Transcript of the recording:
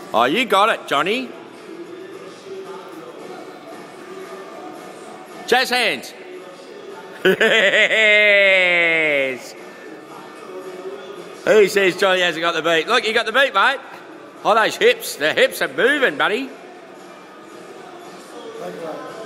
Oh, you got it, Johnny. Jazz hands. Yes. Who says Johnny hasn't got the beat? Look, you got the beat, mate. Oh, those hips. The hips are moving, buddy.